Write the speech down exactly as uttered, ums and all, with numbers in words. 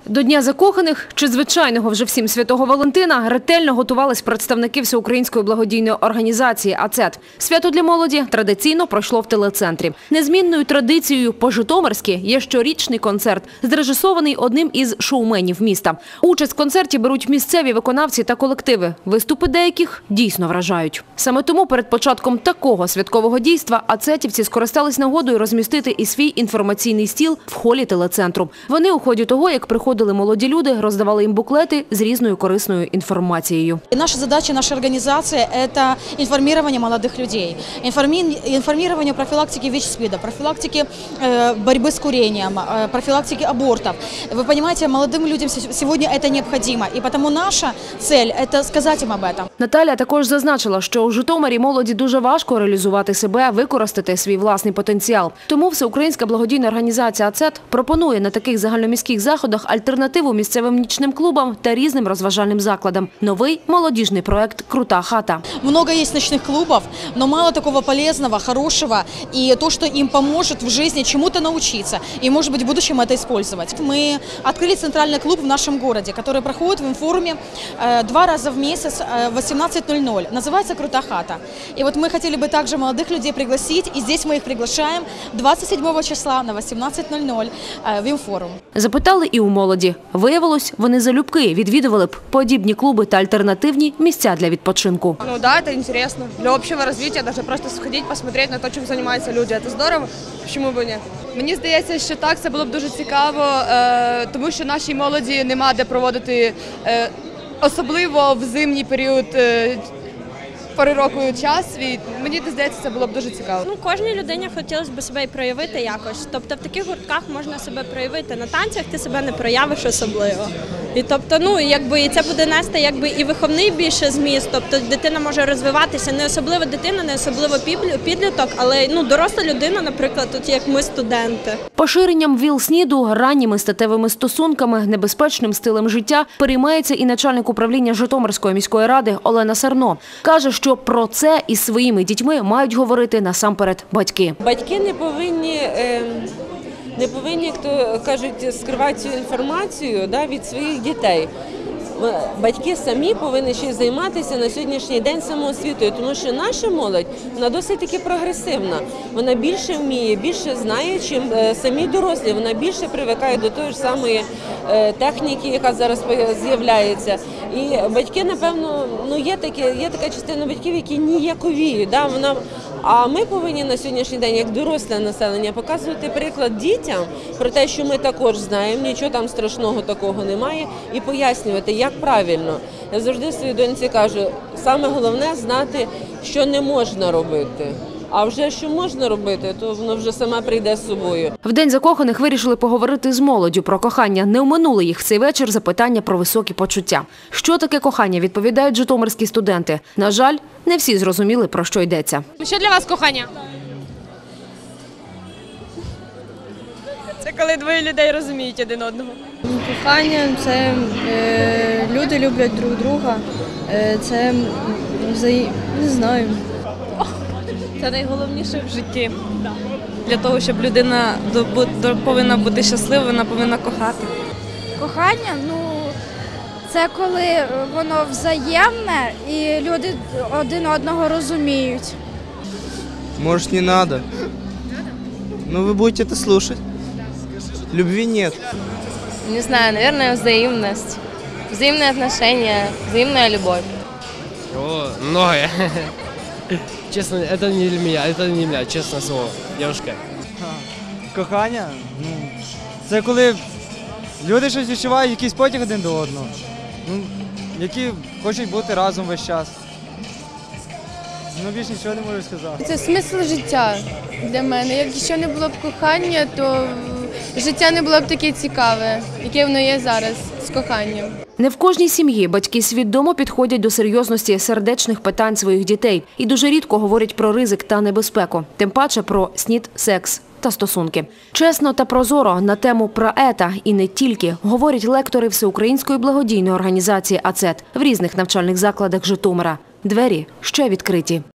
До Дня закоханих, чи звичайного вже всім Святого Валентина, ретельно готувались представники Всеукраїнської благодійної організації «АЦЕТ». Свято для молоді традиційно пройшло в телецентрі. Незмінною традицією по-житомирськи є щорічний концерт, зрежисований одним із шоуменів міста. Участь в концерті беруть місцеві виконавці та колективи. Виступи деяких дійсно вражають. Саме тому перед початком такого святкового дійства ацетівці скористались нагодою розмістити і свій інформаційний стіл в холі телецентру. Вони у ході того, як приходили Приходили молоді люди, роздавали їм буклети з різною корисною інформацією. Наша задача нашей организации – это информирование молодых людей, информирование профилактики ВИЧ-СПИДа, профилактики борьбы с курением, профилактики абортов. Вы понимаете, молодым людям сегодня это необходимо, и потому наша цель – это сказать им об этом. Наталя також зазначила, що у Житомирі молоді дуже важко реалізувати себе, використати свій власний потенціал. Тому Всеукраїнська благодійна організація «АЦЕТ» пропонує на таких загальноміських заходах альтернативу місцевим нічним клубам та різним розважальним закладам. Новий молодіжний проект «Крута хата». Много есть ночных клубов, но мало такого полезного, хорошего и то, что им поможет в жизни чему-то научиться и, может быть, в будущем это использовать. Мы открыли центральный клуб в нашем городе, который проходит в информе два раза в месяц в восемнадцать ноль ноль. Называется «Крута хата». И вот мы хотели бы также молодых людей пригласить, и здесь мы их приглашаем двадцать седьмого числа на восемнадцать ноль ноль в информ. Запитали і у молоді. Виявилось, вони залюбки відвідували б подібні клуби та альтернативні місця для відпочинку. Ну да, это интересно. Для общего развития, даже просто сходить, посмотреть на то, чим займаються люди. Це здорово, чому б ні? Мені здається, що так, це було б дуже цікаво, тому що нашій молоді нема де проводити, особливо в зимній період, пори року час, і мені здається, це було б дуже цікаво. Ну, кожній людині хотілося б себе і проявити якось. Тобто в таких гуртках можна себе проявити, на танцях ти себе не проявиш особливо. І тобто, ну, якби і це буде нести якби і виховний більше зміст, тобто дитина може розвиватися, не особливо дитина, не особливо підліток, але ну, доросла людина, наприклад, тут як ми студенти. Поширенням ВІЛ-СНІДу, ранніми статевими стосунками, небезпечним стилем життя переймається і начальник управління Житомирської міської ради Олена Сарно. Каже, що про це із своїми дітьми мають говорити насамперед батьки. Батьки не повинні, не повинні, як то кажуть, скривати цю інформацію да, від своїх дітей. Батьки самі повинні ще й займатися на сьогоднішній день самоосвітою, тому що наша молодь, вона досить таки прогресивна. Вона більше вміє, більше знає, чим самі дорослі. Вона більше привикає до тої ж самої техніки, яка зараз з'являється. І батьки, напевно, ну є таке, є така частина батьків, які ніяковіють. Да? Вона, а ми повинні на сьогоднішній день, як доросле населення, показувати приклад дітям про те, що ми також знаємо, нічого там страшного такого немає, і пояснювати, як правильно. Я завжди своїй доньці кажу, саме головне знати, що не можна робити. А вже що можна робити, то воно вже сама прийде з собою. В День закоханих вирішили поговорити з молоддю про кохання. Не оминули їх в цей вечір запитання про високі почуття. Що таке кохання, відповідають житомирські студенти. На жаль, не всі зрозуміли, про що йдеться. Що для вас кохання? Це коли двоє людей розуміють один одного. Кохання – це е, люди люблять друг друга, е, це взаї... не знаю. Це найголовніше в житті. Для того, щоб людина повинна бути щаслива, вона повинна кохати. Кохання, ну, це коли воно взаємне і люди один одного розуміють. Может, не надо? Ну, вы будете это слушать. Любви нет. Не знаю, наверное, взаимность. Взаимные отношения, взаимная любовь. О, многое. Честно, это не для меня, это не для меня, честное слово, девушка. Кохання? Ну, це коли люди щось відчувають, якийсь потяг один до одного, ну, які хочуть бути разом весь час. Ну, більше нічого не можу сказати. Це смисл життя для мене. Якщо не було б кохання, то життя не було б таке цікаве, яке воно є зараз з коханням. Не в кожній сім'ї батьки свідомо підходять до серйозності сердечних питань своїх дітей і дуже рідко говорять про ризик та небезпеку, тим паче про СНІД, секс та стосунки. Чесно та прозоро на тему праета і не тільки говорять лектори Всеукраїнської благодійної організації «АЦЕТ» в різних навчальних закладах Житомира. Двері ще відкриті.